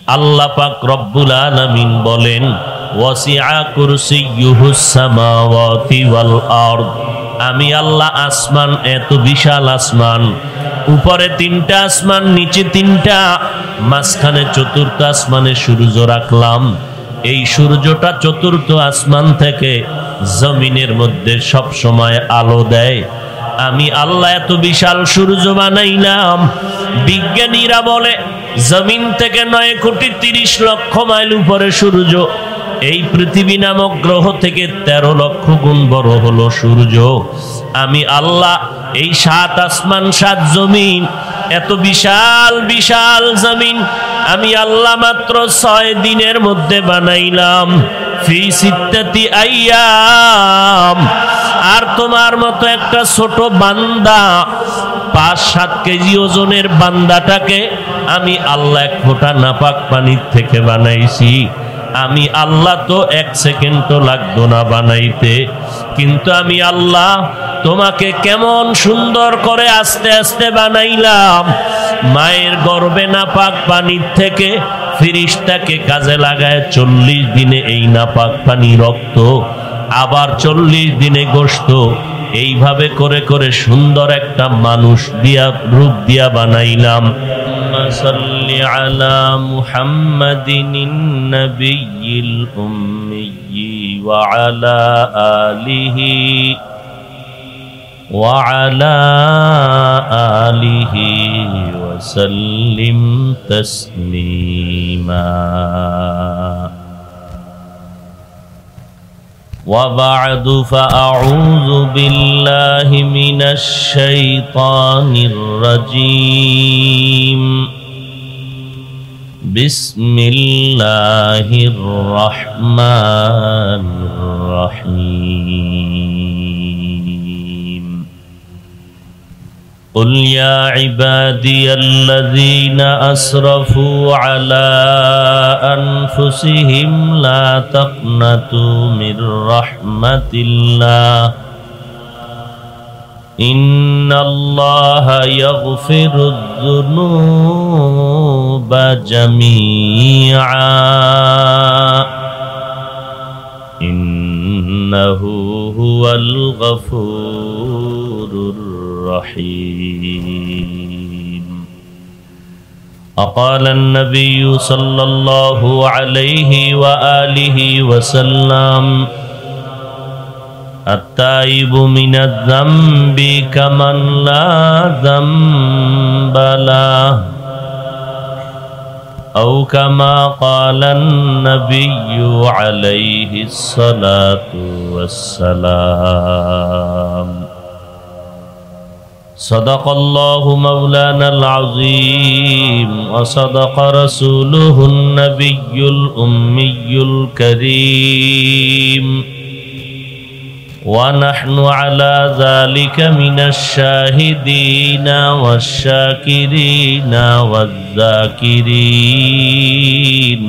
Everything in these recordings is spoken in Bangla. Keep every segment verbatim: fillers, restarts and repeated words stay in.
আল্লাহ পাক রব্বুল আলামিন বলেন ওয়াসিআ কুরসিয়্যুহুস সামাওয়াতি ওয়াল আরদ, আমি আল্লাহ আসমান, এত বিশাল আসমান, উপরে তিনটা আসমান, নিচে তিনটা, মাঝখানে চতুর্থ আসমানে সূর্য রাখলাম। এই সূর্যটা চতুর্থ আসমান থেকে জমিনের মধ্যে সব সময় আলো দেয়। আমি আল্লাহ এত বিশাল সূর্য বানাইলাম। বিজ্ঞানীরা বলে জমিন থেকে নয় কোটি তিরিশ লক্ষ মাইল উপরে সূর্য। এই পৃথিবী নামক গ্রহ থেকে তেরো লক্ষ গুণ বড় হলো সূর্য। আমি আল্লাহ এই সাত আসমান সাত জমিন, এত বিশাল বিশাল জমিন আমি আল্লাহ মাত্র ছয় দিনের মধ্যে বানাইলাম। ফি সিত্তাতি আইয়াম। আর তোমার মতো একটা ছোট বান্দা, পাঁচ সাত কেজি ওজনের বান্দাটাকে আমি আল্লাহ এক ফোঁটা নাপাক পানির থেকে বানাইছি। আমি আল্লাহ তো এক সেকেন্ডও লাগতো না বানাইতে, কিন্তু আমি আল্লাহ তোমাকে কেমন সুন্দর করে আস্তে আস্তে বানাইলাম। মায়ের গর্ভে নাপাক পানির থেকে ফিরিস্তাকে কাজে লাগায় চল্লিশ দিনে এই নাপাক পানি রক্ত, আবার চল্লিশ দিনে গোশত, এইভাবে করে করে সুন্দর একটা মানুষ দিয়া রূপ দিয়া বানাইলাম। সাল্লি আলা মুহাম্মাদিন নবিয়্যিল উম্মিয়্যি ওয়া আলা আলিহি ওয়া আলা আলিহি ওয়া সাল্লিম তাসলিমা। وبعد فأعوذ بالله من الشيطان الرجيم. بسم الله الرحمن الرحيم. قل يا عبادي الذين أسرفوا على أنفسهم لا تقنطوا من رحمة الله إن الله يغفر الذنوب جميعا إنه هو الغفور الرحيم. وقال النبي صلى الله عليه وآله وسلم التائب من الذنب كمن لا ذنب له أو كما قال النبي عليه الصلاة والسلام. صدق الله مولانا العظيم وصدق رسوله النبي الأمي الكريم ونحن على ذلك من الشاهدين والشاكرين والذاكرين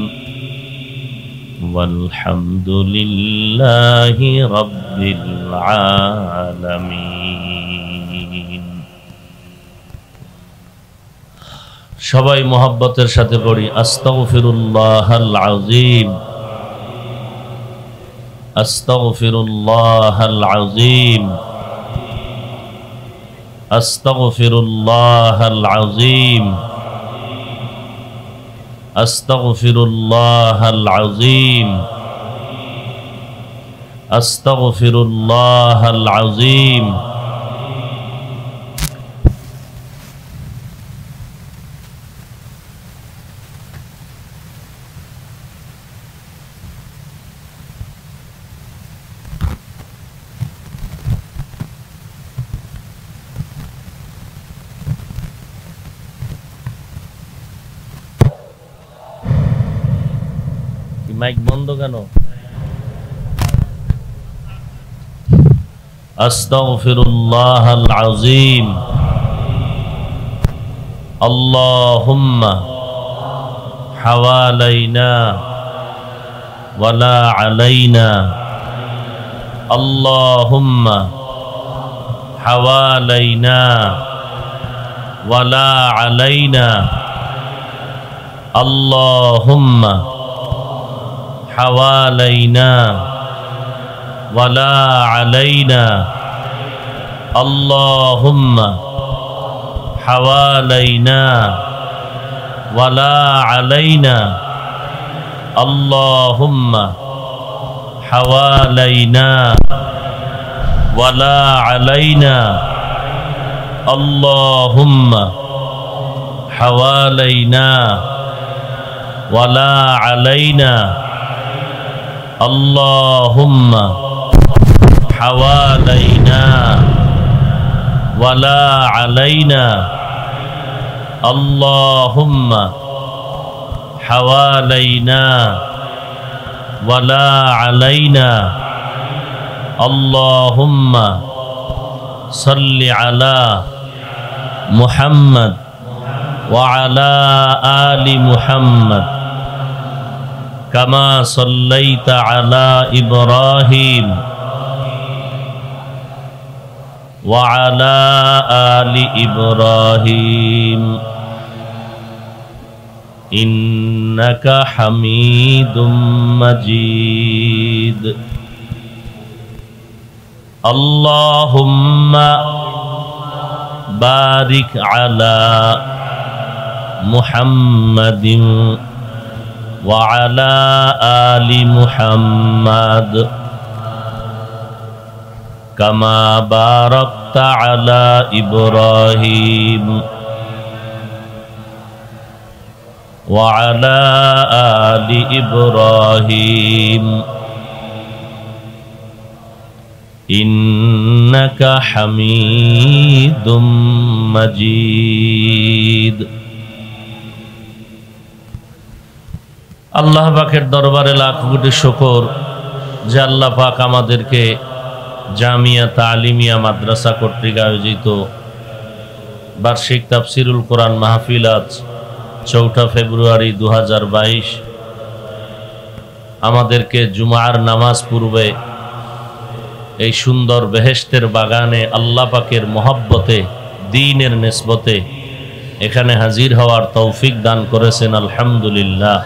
والحمد لله رب العالمين. সবাই মোহাব্বতের সাথে পড়ি আস্তাগফিরুল্লাহাল আযীম আস্তাগফিরুল্লাহাল আযীম আস্তাগফিরুল্লাহাল আযীম আস্তাগফিরুল্লাহাল আযীম আস্তাগফিরুল্লাহাল আযীম। মাইক বন্ধ কেন? আস্তাগফিরুল্লাহাল আযীম। আল্লাহুম্মা হাওয়ালাইনা ওয়ালা আলাইনা। আল্লাহুম্মা হাওয়ালাইনা ওয়ালা আলাইনা। আল্লাহুম্মা হাওয়ালাইনা ওয়ালা আলাইনা আল্লাহুম্মা হাওয়ালাইনা ওয়ালা আলাইনা আল্লাহুম্মা হাওয়ালাইনা ওয়ালা আলাইনা আল্লাহুম্মা হাওয়ালাইনা ওয়ালা আলাইনা আল্লাহুম্মা হাওয়ালাইনা ওয়ালা আলাইনা আল্লাহুম্মা হাওয়ালাইনা ওয়ালা আলাইনা আল্লাহুম্মা সাল্লি আলা মুহাম্মদ ওয়া আলা আলি মুহাম্মদ কামা সাল্লাইতা আলা ইব্রাহিম ওয়া আলা আলি ইব্রাহিম ইন্নাকা হামিদুম মাজিদ। আল্লাহুম্মা বারিক আলা মুহাম্মাদিন ওয়া আলা আলি মুহাম্মাদ কামা বারাকতা আলা ইব্রাহিম ওয়া আলা আলি ইব্রাহিম ইন্নাকা হামিদুম মাজিদ। আল্লাহ পাকের দরবারে লাখ কোটি শুকর যে আল্লাহ পাক আমাদেরকে জামিয়া তালিমিয়া মাদ্রাসা কর্তৃক আয়োজিত বার্ষিক তাফসিরুল কোরআন মাহফিল আজ চৌঠা ফেব্রুয়ারি দু হাজার বাইশ আমাদেরকে জুমার নামাজ পূর্বে এই সুন্দর বেহেশতের বাগানে আল্লাহ পাকের মহব্বতে দ্বীনের নিসবতে এখানে হাজির হওয়ার তৌফিক দান করেছেন। আলহামদুলিল্লাহ।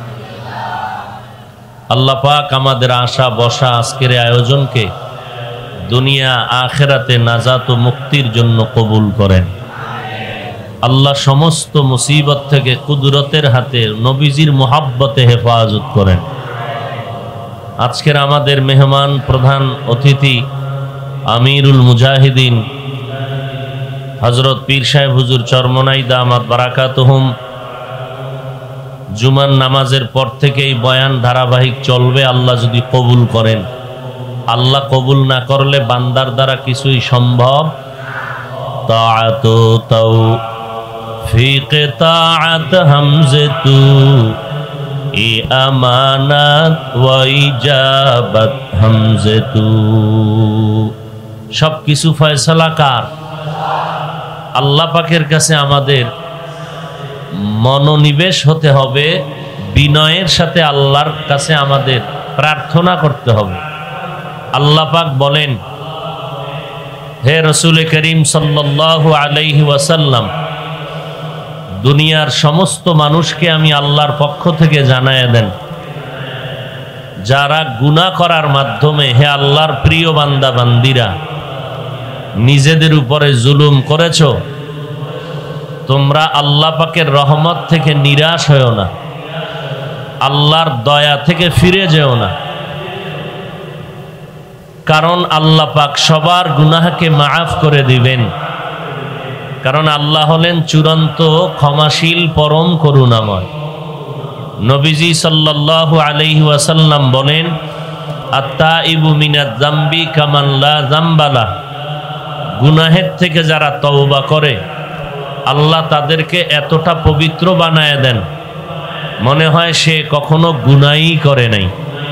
আল্লাহ পাক আমাদের আশা বসা আজকের আয়োজনকে দুনিয়া আখেরাতে নাজাত ও মুক্তির জন্য কবুল করেন। আল্লাহ সমস্ত মুসিবত থেকে কুদরতের হাতে নবীজির মোহাব্বতে হেফাজত করেন। আজকের আমাদের মেহমান প্রধান অতিথি আমিরুল মুজাহিদিন হযরত পীর সাহেব হুজুর চরমনাই দামাত বারাকাতুহুম। জুমার নামাজের পর থেকেই বয়ান ধারাবাহিক চলবে আল্লাহ যদি কবুল করেন। আল্লাহ কবুল না করলে বান্দার দ্বারা কিছুই সম্ভব। তাআত তৌফিক তাআত হামজতু ই আমানাত ওয়া ইজাবাত হামজতু। সব কিছু ফয়সালা কার? আল্লাহ পাকের কাছে আমাদের মনোনিবেশ হতে হবে, বিনয়ের সাথে আল্লাহর কাছে আমাদের প্রার্থনা করতে হবে। আল্লাহ পাক বলেন, হে রাসূল করিম সাল্লাল্লাহু আলাইহি ওয়াসাল্লাম, দুনিয়ার সমস্ত মানুষকে আমি আল্লাহর পক্ষ থেকে জানায়া দেন, যারা গুনাহ করার মাধ্যমে হে আল্লাহর প্রিয় বান্দা বান্দিরা নিজেদের উপরে জুলুম করেছো, তোমরা আল্লাহ পাকের রহমত থেকে নিরাশ হয়েও না, আল্লাহর দয়া থেকে ফিরে যেও না। কারণ আল্লাহ পাক সবার গুনাহকে মাফ করে দিবেন। কারণ আল্লাহ হলেন চূড়ান্ত ক্ষমাশীল পরম করুণাময়। নবীজি সাল্লাল্লাহু আলাইহি ওয়াসাল্লাম বলেন, আত-তাইবু মিনাজ যামবি কামান লা যামবা লাহ। গুনাহের থেকে যারা তওবা করে আল্লাহ তাদেরকে এতটা পবিত্র বানায় দেন, মনে হয় সে কখনো গুনাহই করে নাই।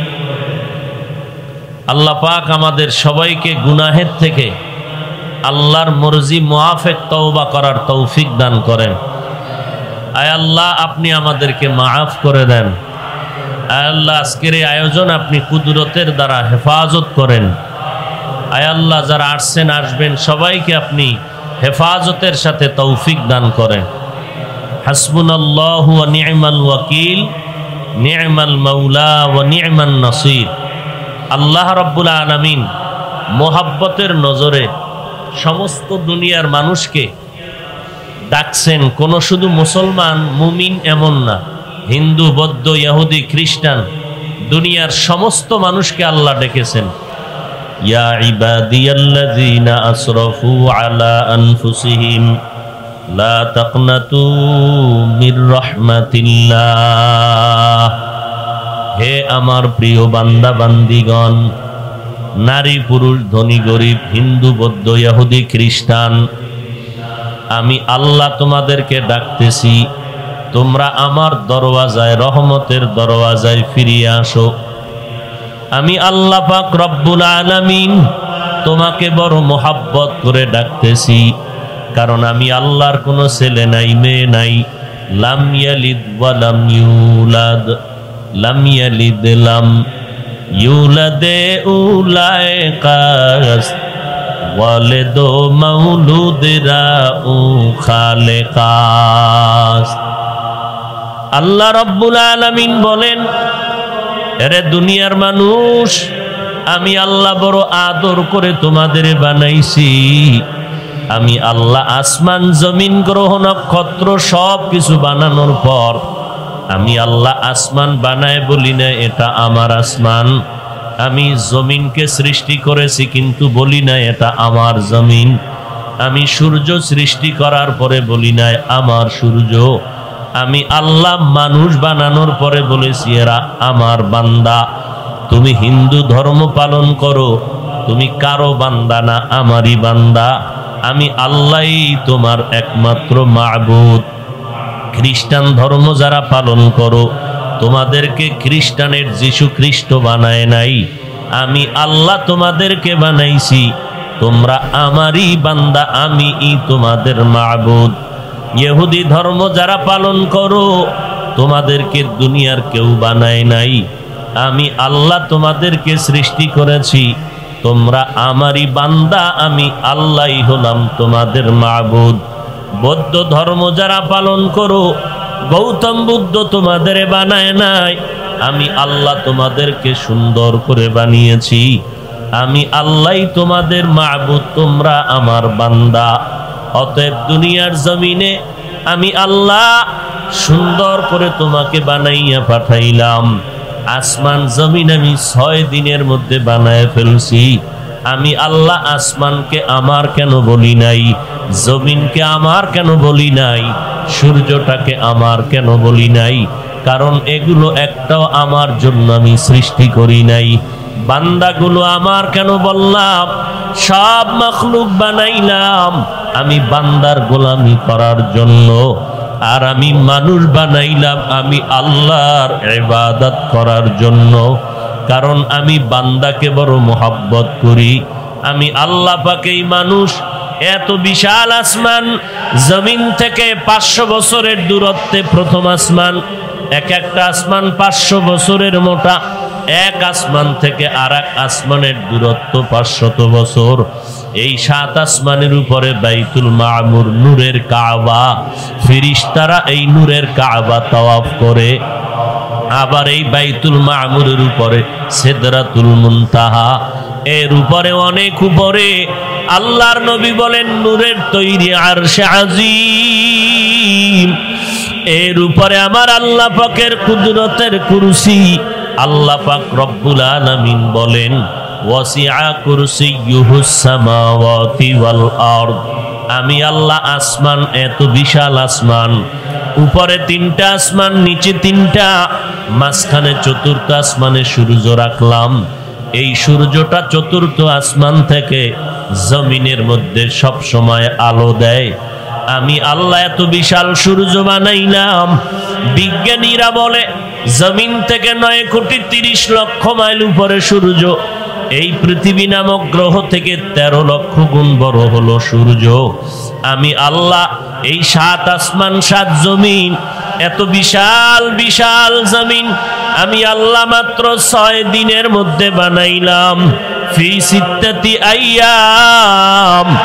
আল্লাহ পাক আমাদের সবাইকে গুনাহের থেকে আল্লাহর মর্জি মুআফিক তওবা করার তৌফিক দান করেন। আয় আল্লাহ, আপনি আমাদেরকে মাফ করে দেন। আয় আল্লাহ, আজকের এই আয়োজন আপনি কুদরতের দ্বারা হেফাজত করেন। আয় আল্লাহ, যারা আসছেন আসবেন সবাইকে আপনি হেফাজতের সাথে তৌফিক দান করেন। হাসবুনাল্লাহু ওয়া নি'মাল ওয়াকিল, নি'মাল মাওলা ওয়া নি'মান নাসির। আল্লাহ রাব্বুল আলামিন মোহাব্বতের নজরে সমস্ত দুনিয়ার মানুষকে ডাকছেন। কোন শুধু মুসলমান মুমিন এমন না, হিন্দু বৌদ্ধ ইহুদি খ্রিস্টান দুনিয়ার সমস্ত মানুষকে আল্লাহ ডেকেছেন। ইয়া ইবাদিয়াল্লাযীনা আসরাফু আলা আনফুসিহিম লা তাকনাতু মির রাহমাতিল্লাহ। হে আমার প্রিয় বান্দা বান্দিগণ, নারী পুরুষ ধনী গরিব হিন্দু বৌদ্ধ ইহুদি খ্রিস্টান, আমি আল্লাহ তোমাদেরকে ডাকতেছি, তোমরা আমার দরওয়াজায় রহমতের দরওয়াজায় ফিরিয়ে আসো। আমি আল্লাহ পাক রব্বুল আলামিন তোমাকে বড় মোহাব্বত করে ডাকতেছি, কারণ আমি আল্লাহর কোনো ছেলে নাই মেয়ে নাই। লাম ইয়ালিদ ওয়া লাম ইউলাদ, লাম ইয়ালিদ লাম ইউলাদে উলাইকাস ওয়ালিদু মাউলুদরা উ খালেকাস। আল্লাহ রাব্বুল আলামিন বলেন, এরে দুনিয়ার মানুষ, আমি আল্লাহ বড় আদর করে তোমাদের বানাইছি। আমি আল্লাহ আসমান জমিন গ্রহ নক্ষত্র সব কিছু বানানোর পর আমি আল্লাহ আসমান বানায় বলি না এটা আমার আসমান। আমি জমিনকে সৃষ্টি করেছি কিন্তু বলি না এটা আমার জমিন। আমি সূর্য সৃষ্টি করার পরে বলি না আমার সূর্য। আমি আল্লাহ মানুষ বানানোর পরে বলেছি এরা আমার বান্দা। তুমি হিন্দু ধর্ম পালন করো, তুমি কারো বান্দা না, আমারই বান্দা। আমি আল্লাহই তোমার একমাত্র মাবুদ। খ্রিস্টান ধর্ম যারা পালন করো, তোমাদেরকে খ্রিস্টানের যীশু খ্রিস্ট বানায় নাই, আমি আল্লাহ তোমাদেরকে বানাইছি। তোমরা আমারই বান্দা, আমি তোমাদের মাবুদ। ইহুদি ধর্ম যারা পালন করো, তোমাদেরকে দুনিয়ার কেউ বানায় নাই, আমি আল্লাহ তোমাদেরকে সৃষ্টি করেছি। তোমরা আমারই বান্দা, আমি আল্লাহই হলাম তোমাদের মাবুদ। বৌদ্ধ ধর্ম যারা পালন করো, গৌতম বুদ্ধ তোমাদের বানায় নাই, আমি আল্লাহ তোমাদেরকে সুন্দর করে বানিয়েছি। আমি আল্লাহই তোমাদের মাবুদ, তোমরা আমার বান্দা। অতএব দুনিয়ার জমিনে আমি আল্লাহ সুন্দর করে তোমাকে বানাইয়া পাঠাইলাম। আসমান জমিন আমি ছয় দিনের মধ্যে বানায় ফেলছি। আমি আল্লাহ আসমানকে আমার কেন বলি নাই, জমিনকে আমার কেন বলি নাই, সূর্যটাকে আমার কেন বলি নাই? কারণ এগুলো একটাও আমার জন্য আমি সৃষ্টি করি নাই। বান্দাগুলো আমার কেন বললাম? সব মাখলুক বানাইলাম আমি বান্দার গোলামি করার জন্য, আর আমি মানুষ বানাইলাম আমি আল্লাহর ইবাদত করার জন্য। কারণ আমি বান্দাকে বড় মোহাব্বত করি। আমি আল্লাহ পাকেই মানুষ এত বিশাল আসমান জমিন থেকে পাঁচশো বছরের দূরত্বে প্রথম আসমান, এক একটা আসমান পাঁচশো বছরের মোটা। এক আসমান থেকে আর এক আসমানের দূরত্ব পাঁচশত বছর। এই সাত আসমানের উপরে বাইতুল মামুর নূরের কাবা, ফেরেশতারা এই নূরের কাবা তাওয়াফ করে। আবার এই বাইতুল মামুরের উপরে সিদরাতুল মুনতাহা, এর উপরে অনেক উপরে আল্লাহর নবী বলেন নূরের তৈরি আরশে আজিম, এর উপরে আমার আল্লাহ পাকের কুদরতের কুরসি। আল্লাহ পাক রব্বুল আলামিন বলেন ওয়াসিআ কুরসিয়্যুহুস সামাওয়াতি ওয়াল আরদ। আমি আল্লাহ আসমান, এত বিশাল আসমান, উপরে তিনটা আসমান, নিচে তিনটা, মাঝখানে চতুর্থ আসমানে সূর্য রাখলাম। এই সূর্যটা চতুর্থ আসমান থেকে জমিনের মধ্যে সব সময় আলো দেয়। আমি আল্লাহ এত বিশাল সূর্য বানাইলাম। বিজ্ঞানীরা বলে জমিন থেকে নয় কোটি তিরিশ লক্ষ মাইল উপরে সূর্য। এই পৃথিবী নামক গ্রহ থেকে তেরো লক্ষ গুণ বড় হলো সূর্য। আমি আল্লাহ এই সাত আসমান সাত জমিন, এত বিশাল বিশাল জমিন আমি আল্লাহ মাত্র ছয় দিনের মধ্যে বানাইলাম। ফি সিত্তাতি আইয়াম,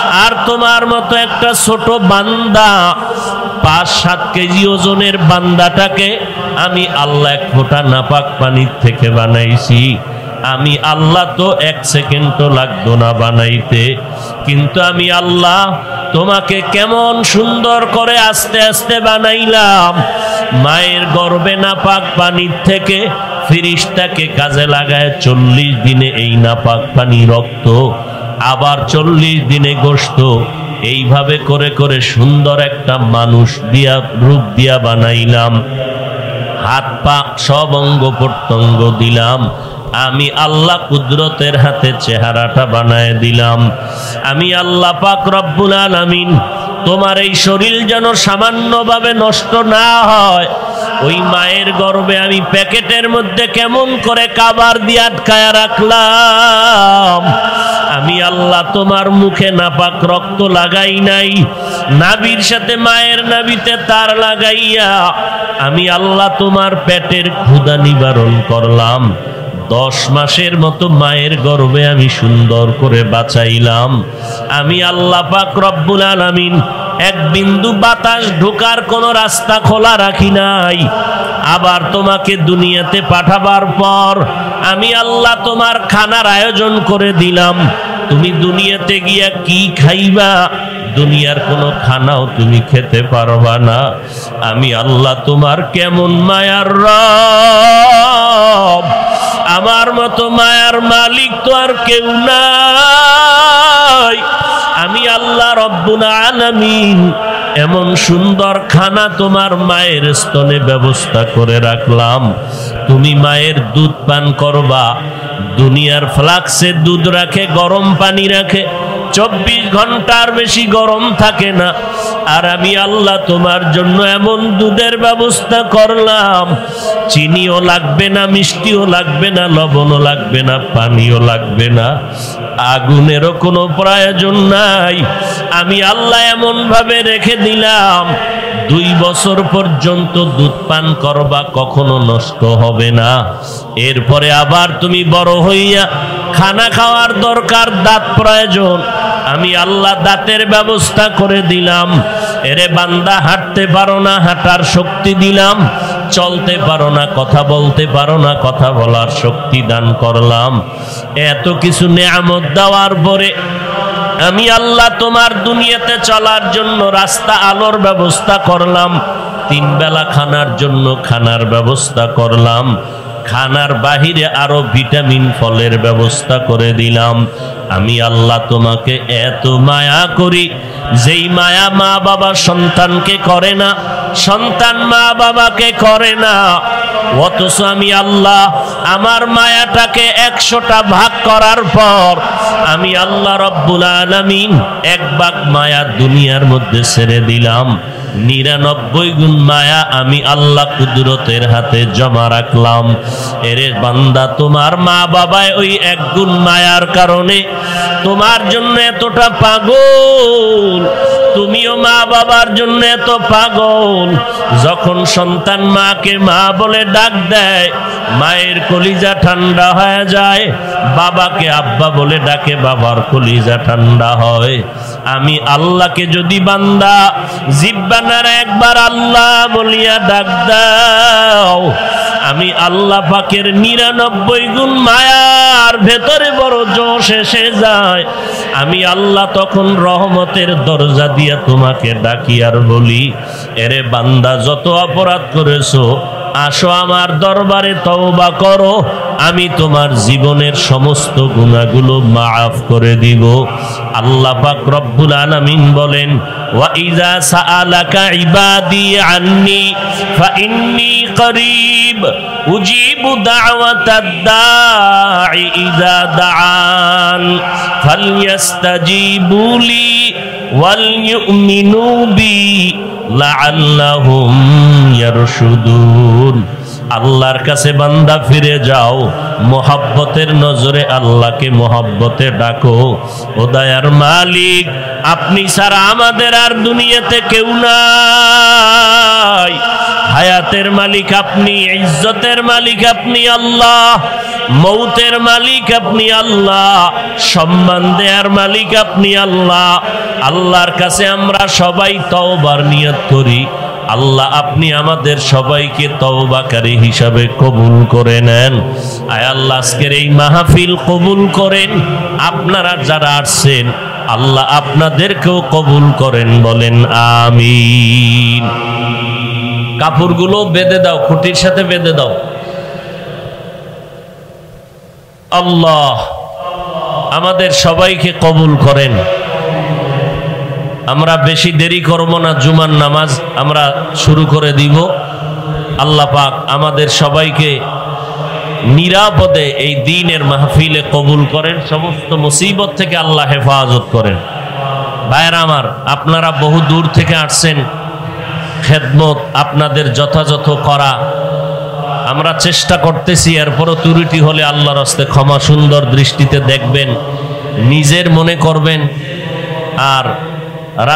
আর তোমার মতো একটা ছোট বান্দা, পাঁচ সাত কেজি ওজনের বান্দাটাকে আমি আল্লাহ এক ফোঁটা নাপাক পানির থেকে বানাইছি। আমি আল্লাহ তো এক সেকেন্ডও লাগতো না বানাইতে, কিন্তু আমি আল্লাহ তোমাকে কেমন সুন্দর করে আস্তে আস্তে বানাইলাম। মায়ের গর্ভে নাপাক পানির থেকে ফিরিস্তাকে কাজে লাগায় চল্লিশ দিনে এই নাপাক পানি রক্ত, আবার চল্লিশ দিনে গোশত, এইভাবে করে করে সুন্দর একটা মানুষ দিয়া রূপ দিয়া বানাইলাম। হাত পা সব অঙ্গ প্রত্যঙ্গ দিলাম। আমি আল্লাহ কুদরতের হাতে চেহারাটা বানায় দিলাম। আমি আল্লাহ পাক রব্বুল আলামিন তোমার এই শরীর যেন সামান্যভাবে নষ্ট না হয়, ওই মায়ের গর্ভে আমি প্যাকেটের মধ্যে কেমন করে কাবার দিয়ে আটকায়া রাখলাম। আমি আল্লাহ তোমার মুখে নাপাক রক্ত লাগাই নাই, নাভির সাথে মায়ের নাভিতে তার লাগাইয়া আমি আল্লাহ তোমার পেটের ক্ষুধা নিবারণ করলাম। দশ মাসের মতো মায়ের গর্ভে আমি সুন্দর করে বাঁচাইলাম। আমি আল্লাহ পাক রব্বুল আলামিন এক বিন্দু বাতাস ঢোকার কোনো রাস্তা খোলা রাখি নাই। আবার তোমাকে দুনিয়াতে পাঠাবার পর আমি আল্লাহ তোমার খানার আয়োজন করে দিলাম। তুমি দুনিয়াতে গিয়া কি খাইবা, দুনিয়ার কোনো খানাও তুমি খেতে পারবা না। আমি আল্লাহ তোমার কেমন মায়ার রব, আমার মতো মায়ার মালিক তো আর কেউ নাই। আমি আল্লাহ রব্বুল আলামিন এমন সুন্দর খানা তোমার মায়ের স্তনে ব্যবস্থা করে রাখলাম। তুমি মায়ের দুধ পান করবা। দুনিয়ার ফ্লাক্সে দুধ রাখে, গরম পানি রাখে, চব্বিশ ঘন্টার বেশি গরম থাকে না। আর আমি আল্লাহ তোমার জন্য এমন দুধের ব্যবস্থা করলাম, চিনিও লাগবে না, মিষ্টিও লাগবে না, লবণও লাগবে না, পানিও লাগবে না, আগুনেরও কোনো প্রয়োজন নাই। আমি আল্লাহ এমন ভাবে রেখে দিলাম, দুই বছর পর্যন্ত দুধ পান করবা, কখনো নষ্ট হবে না। এরপরে আবার তুমি বড় হইয়া খানা খাওয়ার দরকার, দাঁত প্রয়োজন, আমি আল্লাহ দাঁতের ব্যবস্থা করে দিলাম। এরে বান্দা, হাঁটতে পারো না, হাঁটার শক্তি দিলাম। চলতে পারো না, কথা বলতে পারো না, কথা বলার শক্তি দান করলাম। এত কিছু নেয়ামত দেওয়ার পরে আমি আল্লাহ তোমার দুনিয়াতে চলার জন্য রাস্তা আলোর ব্যবস্থা করলাম। তিন বেলা খানার জন্য খানার ব্যবস্থা করলাম। খানার বাহিরে আরো ভিটামিন ফলের ব্যবস্থা করে দিলাম। আমি আল্লাহ তোমাকে এত মায়া করি, যেই মায়া মা বাবা সন্তানকে করে না, সন্তান মা বাবাকে করে না। অথচ আমি আল্লাহ আমার মায়াটাকে একশোটা ভাগ করার পর আমি আল্লাহ রব্বুল আলামিন এক ভাগ মায়া দুনিয়ার মধ্যে ছেড়ে দিলাম। নিরানব্বই গুণ মায়া আমি আল্লাহ কুদরতের হাতে জমা রাখলাম। এরে বান্দা, তোমার মা বাবায় ওই এক গুণ মায়ার কারণে তোমার জন্য এতটা পাগল, তুমিও মা বাবার জন্য এত পাগল। যখন সন্তান মাকে মা বলে ডাক দেয়, মায়ের কলিজা ঠান্ডা হয়ে যায়। বাবাকে আব্বা বলে ডাকে, বাবার কলিজা ঠান্ডা হয়। আমি আল্লাহকে যদি বান্দা জিব্বানার একবার আল্লাহ বলিয়া ডাক দাও, আমি আল্লাহ পাকের নিরানব্বই গুণ মায়ার ভেতরে বড় জোশ এসে যায়। আমি আল্লাহ তখন রহমতের দরজা দিয়া তোমাকে ডাকি আর বলি, এরে বান্দা, যত অপরাধ করেছো আসো আমার দরবারে তওবা করো, আমি তোমার জীবনের সমস্ত গুনাহগুলো মাফ করে দিব। আল্লাহ পাক রব্বুল আলামিন বলেন, ওয়া ইযা সাআলাকা ইবাদি আন্নী ফাইন্নী করিব উজিবু দাওয়াতাদ দাঈ ইযা দাআন ফালইস্তাজিবু লি ওয়াল ইউমিনু বি লাআল্লাহুম ইয়ারশুদুন। আল্লাহর কাছে বান্দা ফিরে যাও, মোহাব্বতের নজরে আল্লাহকে মোহাব্বতে ডাকো। ও দয়ার মালিক, আপনি ছাড়া আমাদের আর দুনিয়াতে কেউ নাই। হায়াতের মালিক আপনি, ইজ্জতের মালিক আপনি আল্লাহ। মৌতের মালিক আপনি আল্লাহ, সম্মান দেয়ার মালিক আপনি আল্লাহ। আল্লাহর কাছে আমরা সবাই তওবার নিয়ত করি, আল্লাহ আপনি আমাদের সবাইকে তওবাকারী হিসাবে কবুল করে নেন। আয় আল্লাহ আজকের এই মাহফিল কবুল করেন। আপনারা যারা আসছেন আল্লাহ আপনাদেরকেও কবুল করেন, বলেন আমিন। কাপড়গুলো বেঁধে দাও, খুঁটির সাথে বেঁধে দাও। আল্লাহ আমাদের সবাইকে কবুল করেন। আমরা বেশি দেরি করব না, জুমার নামাজ আমরা শুরু করে দিব। আল্লাহ পাক আমাদের সবাইকে নিরাপদে এই দ্বীনের মাহফিলে কবুল করেন, সমস্ত মুসিবত থেকে আল্লাহ হেফাজত করেন। ভাইরা আমার, আপনারা বহু দূর থেকে আসছেন, খেদমত আপনাদের যথাযথ করা আমরা চেষ্টা করতেছি। এরপরও ত্রুটি হলে আল্লাহর হস্তে ক্ষমা সুন্দর দৃষ্টিতে দেখবেন, নিজের মনে করবেন। আর